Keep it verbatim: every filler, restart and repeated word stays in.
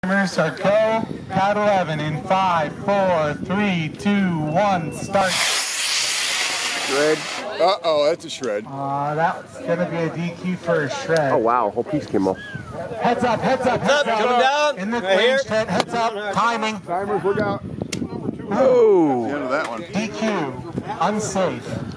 Timers are go. Count eleven in five, four, three, two, one, start. Shred. Uh-oh, that's a shred. Uh, that's going to be a D Q for a shred. Oh, wow. Whole piece came off. Heads up, heads up, heads up, up. coming down. In the Right here. range, head, heads up, timing. Timers, look out. Oh. The end of that one. D Q, unsafe.